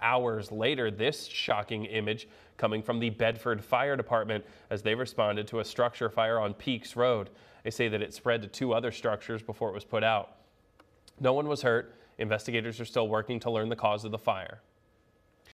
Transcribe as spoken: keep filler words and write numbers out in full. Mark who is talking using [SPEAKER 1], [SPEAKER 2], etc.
[SPEAKER 1] hours later, this shocking image coming from the Bedford Fire Department as they responded to a structure fire on Peaks Road. They say that it spread to two other structures before it was put out. No one was hurt. Investigators are still working to learn the cause of the fire.